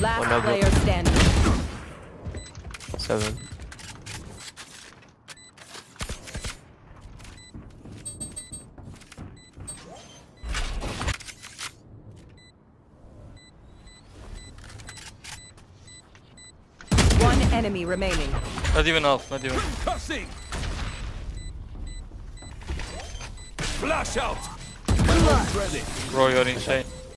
Last player standing. 7. One enemy remaining. Not even half, not even. Cussing. Flash out. Ready. Bro, you're insane.